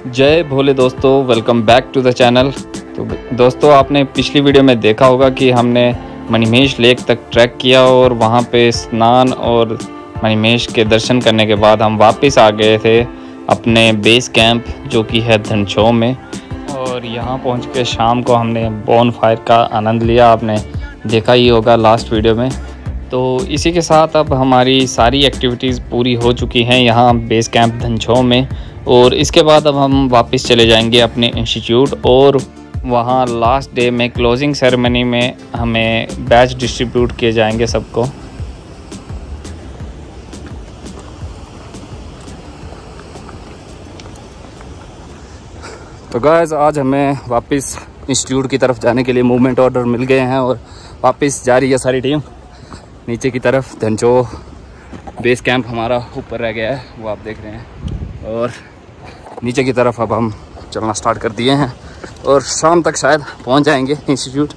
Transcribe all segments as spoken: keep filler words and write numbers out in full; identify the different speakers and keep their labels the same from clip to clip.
Speaker 1: जय भोले दोस्तों, welcome back to the channel. तो दोस्तों, आपने पिछली वीडियो में देखा होगा कि हमने मणिमहेश लेक तक ट्रैक किया और वहाँ पे स्नान और मणिमहेश के दर्शन करने के बाद हम वापस आ गए थे अपने बेस कैंप जो कि है धनछों में। और यहाँ पहुँच के शाम को हमने बॉन फायर का आनंद लिया, आपने देखा ही होगा लास्ट वीडियो में। तो इसी के साथ अब हमारी सारी एक्टिविटीज़ पूरी हो चुकी हैं यहाँ बेस कैंप धनछों में। और इसके बाद अब हम वापस चले जाएंगे अपने इंस्टीट्यूट और वहाँ लास्ट डे में क्लोजिंग सेरेमनी में हमें बैच डिस्ट्रीब्यूट किए जाएंगे सबको। तो गाइस, आज हमें वापस इंस्टीट्यूट की तरफ जाने के लिए मूवमेंट ऑर्डर मिल गए हैं और वापस जा रही है सारी टीम नीचे की तरफ। धनछों बेस कैंप हमारा ऊपर रह गया है, वो आप देख रहे हैं। और नीचे की तरफ अब हम चलना स्टार्ट कर दिए हैं और शाम तक शायद पहुंच जाएंगे इंस्टीट्यूट।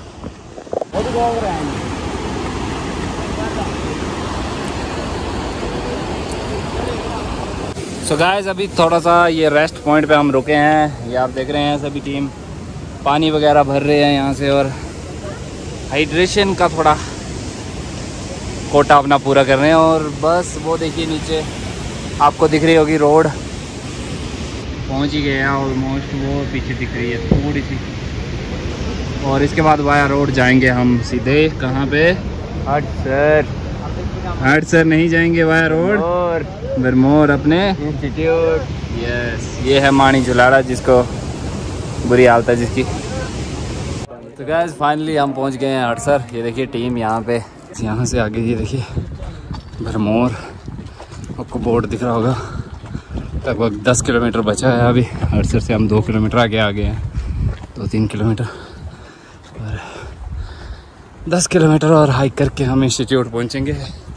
Speaker 1: सो so गाइस, अभी थोड़ा सा ये रेस्ट पॉइंट पे हम रुके हैं। ये आप देख रहे हैं सभी टीम पानी वगैरह भर रहे हैं यहाँ से और हाइड्रेशन का थोड़ा कोटा अपना पूरा कर रहे हैं। और बस वो देखिए नीचे आपको दिख रही होगी रोड, पहुंच ही गए हैं ऑलमोस्ट। वो पीछे दिख रही है थोड़ी सी। और इसके बाद वाया रोड जाएंगे हम सीधे कहाँ पे? हटसर। हटसर नहीं जाएंगे, वाया रोड बरमोर अपने इंस्टीट्यूट। यस, ये है मानी जुलाड़ा जिसको बुरी हालत है जिसकी। तो गाइस, फाइनली हम पहुंच गए हैं हटसर। ये देखिए टीम यहाँ पे, यहाँ से आगे ये देखिए भरमौर, आपको बोर्ड दिख रहा होगा। लगभग दस किलोमीटर बचा है अभी। हटसर से हम दो किलोमीटर आगे आ गए हैं, दो तीन किलोमीटर और दस किलोमीटर और हाइक करके हम इंस्टीट्यूट पहुँचेंगे।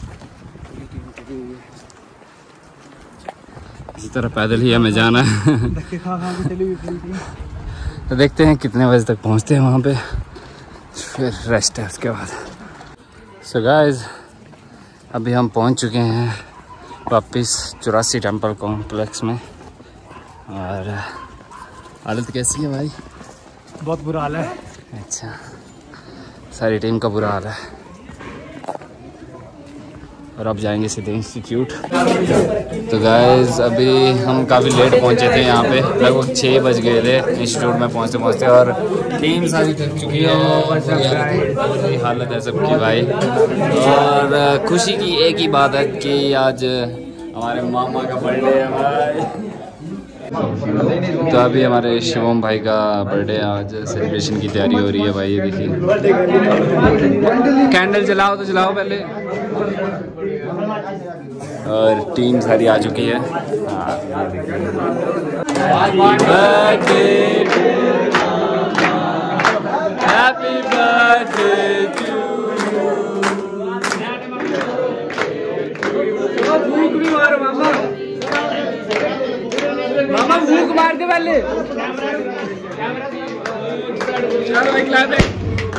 Speaker 1: इसी तरह पैदल ही हमें जाना है। तो देखते हैं कितने बजे तक पहुँचते हैं वहाँ पे, फिर रेस्ट है उसके बाद। सो गाइस, अभी हम पहुंच चुके हैं वापस चौरासी टेम्पल कॉम्प्लेक्स में। और हालत कैसी है भाई?
Speaker 2: बहुत बुरा हाल है।
Speaker 1: अच्छा, सारी टीम का बुरा हाल है। और अब जाएंगे सीधे इंस्टीट्यूट। तो गाइस, अभी हम काफ़ी लेट पहुंचे थे यहाँ पे, लगभग छः बज गए थे इंस्टीट्यूट में पहुंचते पहुंचते। और टीम सारी थक चुकी है, बुरी हालत है सबकी भाई। और खुशी की एक ही बात है कि आज हमारे मामा का बर्थडे है भाई। तो अभी हमारे शिवम भाई का बर्थडे, आज सेलिब्रेशन की तैयारी हो रही है भाई। ये देखिए, कैंडल जलाओ तो जलाओ पहले। और टीम सारी आ चुकी है। हैप्पी बर्थडे टू भूख भी मारो मामा, मामा भूख मार दे पहले। चलो एक क्लैप है।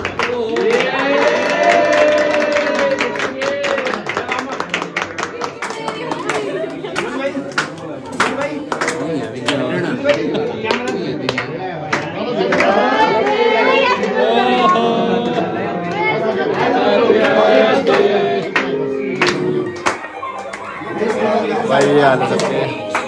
Speaker 1: भाई ये हाल सबके।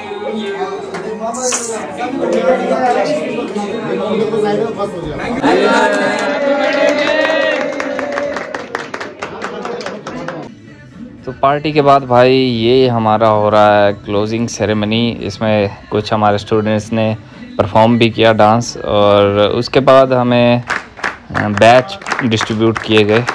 Speaker 1: तो पार्टी के बाद भाई ये हमारा हो रहा है क्लोजिंग सेरेमनी। इसमें कुछ हमारे स्टूडेंट्स ने परफॉर्म भी किया डांस, और उसके बाद हमें बैच डिस्ट्रीब्यूट किए गए।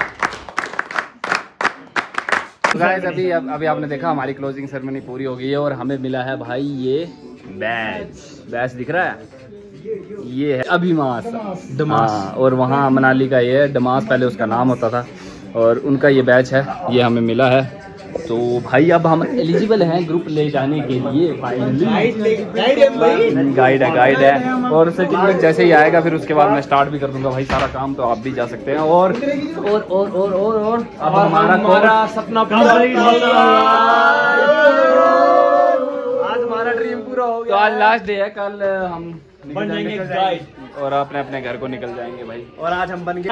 Speaker 1: गाइस, अभी अभी आपने देखा हमारी क्लोजिंग सेरेमनी पूरी हो गई है और हमें मिला है भाई ये बैच। बैच दिख रहा है, ये है अभिमास डमास। हाँ, और वहाँ मनाली का ये है डमास, पहले उसका नाम होता था। और उनका ये बैच है, ये हमें मिला है। तो भाई अब हम एलिजिबल हैं ग्रुप ले जाने के लिए फाइनली। गाइड है गाइड है और सर्टिफिकेट जैसे ही आएगा फिर उसके बाद मैं स्टार्ट भी कर दूंगा भाई सारा काम, तो आप भी जा सकते हैं। और और और और और, और अब हमारा हमारा सपना पूरा, आज हमारा ड्रीम पूरा
Speaker 2: पूरा हो
Speaker 1: तो आज लास्ट डे है, कल हम
Speaker 2: बन जाएंगे गाइस
Speaker 1: और अपने अपने घर को निकल जाएंगे भाई।
Speaker 2: और आज हम बन गए।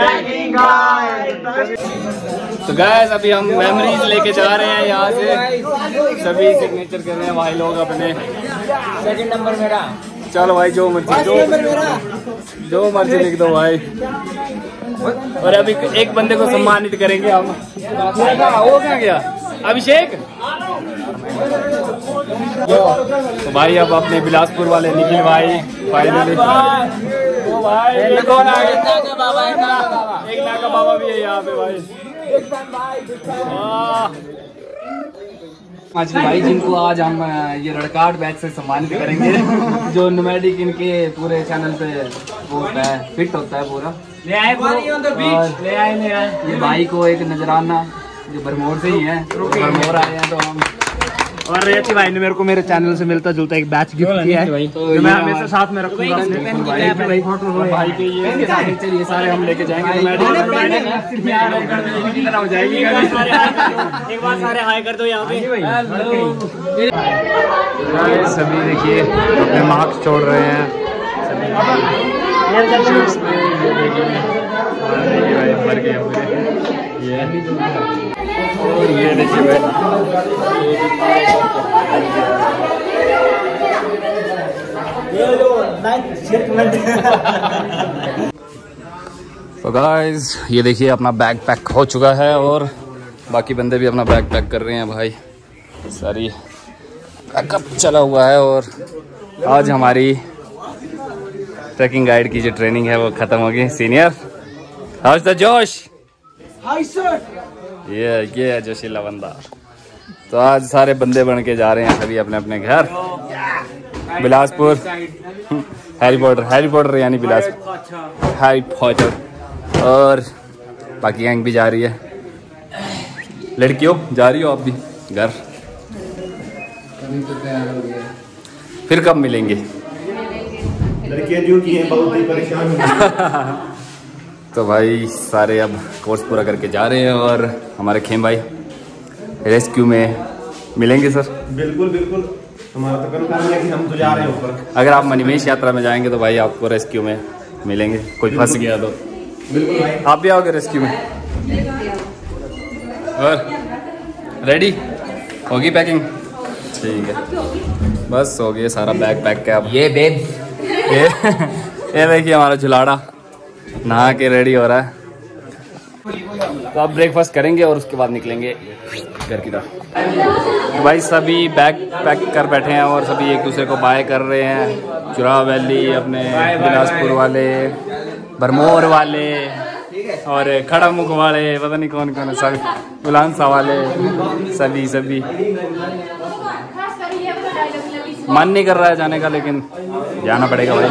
Speaker 1: तो गाइस अभी हम मेमोरीज लेके जा रहे हैं यहाँ से, सभी सिग्नेचर कर रहे हैं भाई लोग अपने।
Speaker 2: सेकंड नंबर मेरा।
Speaker 1: चलो भाई जो मर्जी जो जो मर्जी लिख दो भाई। और अभी एक बंदे को सम्मानित करेंगे हम। वो क्या गया अभिषेक। तो भाई अब अपने बिलासपुर वाले निखिल भाई फाइनली। ओ भाई ये कौन आ गया? एक नाका बाबा भी है यहाँ पे भाई। आज भाई जिनको आज हम ये रड़काट बैच से सम्मानित करेंगे, जो नोमैडिक इनके पूरे चैनल पे वो होता है, फिट होता है पूरा। ले आए ले आए ले आए ये भाई को एक नजराना जो भरमौर से ही है, भरमौर आए हैं। तो हम
Speaker 2: और रेची भाई ने मेरे को मेरे चैनल से मिलता जुलता एक बैच गिफ्ट किया है, तो मैं हमेशा साथ में रखूंगा।
Speaker 1: भाई के ये ये सारे हम लेके जाएंगे। हो जाएगी
Speaker 2: एक बार सारे हाय कर दो यहाँ पे।
Speaker 1: सभी देखिए अपने मार्क्स छोड़ रहे हैं भर गए ये और ये देखिए भाई। तो गाइस ये देखिए अपना बैग पैक हो चुका है और बाकी बंदे भी अपना बैग पैक कर रहे हैं भाई। सारी बैकअप चला हुआ है और आज हमारी ट्रैकिंग गाइड की जो ट्रेनिंग है वो ख़त्म हो गई। Senior house the Josh.
Speaker 2: Hi sir.
Speaker 1: ये ये है जोशीला बंदा। तो आज सारे बंदे बन के जा रहे हैं सभी अपने अपने घर Bilaspur. Harry Potter Harry Potter यानी बिलासपुर हैरी पॉटर। और बाकी गैंग भी जा रही है। लड़कियों जा रही हो आप भी घर? फिर कब मिलेंगे?
Speaker 2: लड़कियां जो की हैं बहुत ही परेशान हो।
Speaker 1: तो भाई सारे अब कोर्स पूरा करके जा रहे हैं और हमारे खेम भाई रेस्क्यू में मिलेंगे सर।
Speaker 2: बिल्कुल बिल्कुल हमारा तो कंफर्म है कि हम तो जा रहे हैं ऊपर।
Speaker 1: अगर आप मणिमेश यात्रा में जाएंगे तो भाई आपको रेस्क्यू में मिलेंगे। कोई फंस गया तो
Speaker 2: बिल्कुल भाई
Speaker 1: आप भी आओगे रेस्क्यू में। और रेडी होगी पैकिंग? ठीक है बस हो गया सारा बैग पैक के। अब ये बेब ये ये देखिए हमारा झुलाड़ा नहा के रेडी हो रहा है। तो अब ब्रेकफास्ट करेंगे और उसके बाद निकलेंगे घर की तरफ। भाई सभी बैग पैक कर बैठे हैं और सभी एक दूसरे को बाय कर रहे हैं। चुराव वैली अपने बिलासपुर वाले, भरमौर वाले और खड़ा मुख वाले, पता नहीं कौन कौन है, सभी बुलानसा वाले, सभी सभी। मन नहीं कर रहा है जाने का लेकिन जाना पड़ेगा भाई।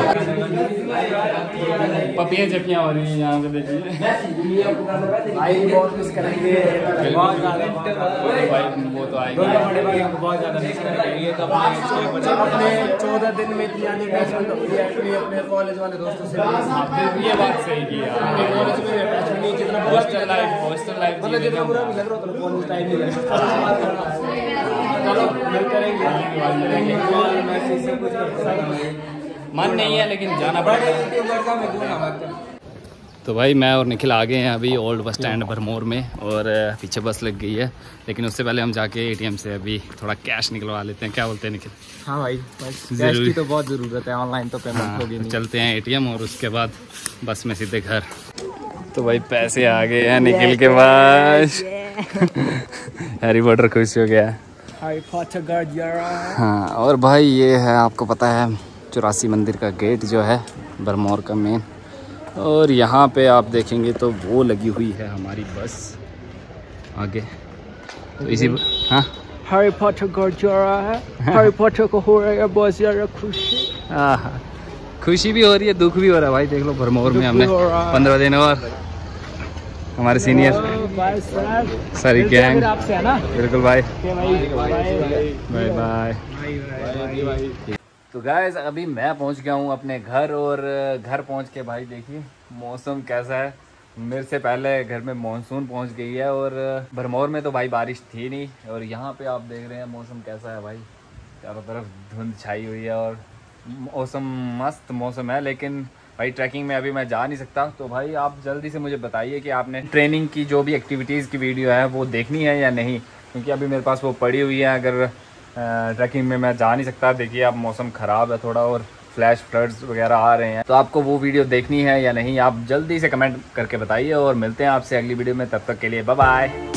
Speaker 1: पपियाँ चपियाँ हो रही हैं यहाँ पे देखिए।
Speaker 2: भाई बहुत मिस करेंगे बहुत ज़्यादा।
Speaker 1: वो तो आएगी
Speaker 2: बहुत ज़्यादा मिस करेंगे। अपने चौदह दिन में इतनी आने की अपने कॉलेज वाले दोस्तों से
Speaker 1: ये बात सही की यार।
Speaker 2: कॉलेज में जितना
Speaker 1: हॉस्टल लाइफ हॉस्टल लाइफ
Speaker 2: मतलब जितना बुरा भी लग रहा था कॉलेज टाइम ही लग रहा था। चलो मिल करेंगे
Speaker 1: मन नहीं है लेकिन जाना पड़ेगा। तो भाई मैं और निखिल आ गए हैं अभी ओल्ड बस स्टैंड भरमौर में और पीछे बस लग गई है, लेकिन उससे पहले हम जाके एटीएम से अभी थोड़ा कैश निकलवा लेते हैं। क्या बोलते हैं निखिल?
Speaker 2: हाँ भाई बस कैश की तो बहुत ज़रूरत है, ऑनलाइन तो पेमेंट
Speaker 1: हाँ,
Speaker 2: होगी नहीं।
Speaker 1: चलते हैं एटीएम और उसके बाद बस में सीधे घर। तो भाई पैसे आ गए हैं निखिल के पास। हैरी पॉटर खुश हो गया। हाँ और भाई ये है आपको पता है चौरासी मंदिर का गेट जो है भरमौर का मेन। और यहाँ पे आप देखेंगे तो वो लगी हुई है हमारी बस आगे। तो इसी हाँ
Speaker 2: हैरी पॉटर घर जा रहा है। हैरी पॉटर को हो रहा है बहुत ज़्यादा खुशी।
Speaker 1: हाँ खुशी भी हो रही है दुख भी हो रहा है भाई। देख लो भरमौर में हमने पंद्रह दिन और हमारे सीनियर सारी गैंग
Speaker 2: आपसे है ना।
Speaker 1: बिल्कुल भाई बाय बाय। तो गाइस अभी मैं पहुंच गया हूं अपने घर और घर पहुंच के भाई देखिए मौसम कैसा है। मेरे से पहले घर में मानसून पहुंच गई है और भरमौर में तो भाई बारिश थी नहीं और यहाँ पे आप देख रहे हैं मौसम कैसा है भाई। चारों तरफ धुंध छाई हुई है और मौसम मस्त मौसम है, लेकिन भाई ट्रैकिंग में अभी मैं जा नहीं सकता। तो भाई आप जल्दी से मुझे बताइए कि आपने ट्रेनिंग की जो भी एक्टिविटीज़ की वीडियो है वो देखनी है या नहीं, क्योंकि अभी मेरे पास वो पड़ी हुई है। अगर ट्रैकिंग में मैं जा नहीं सकता, देखिए अब मौसम ख़राब है थोड़ा और फ्लैश फ्लड्स वगैरह आ रहे हैं, तो आपको वो वीडियो देखनी है या नहीं, आप जल्दी से कमेंट करके बताइए। और मिलते हैं आपसे अगली वीडियो में, तब तक के लिए बाय बाय।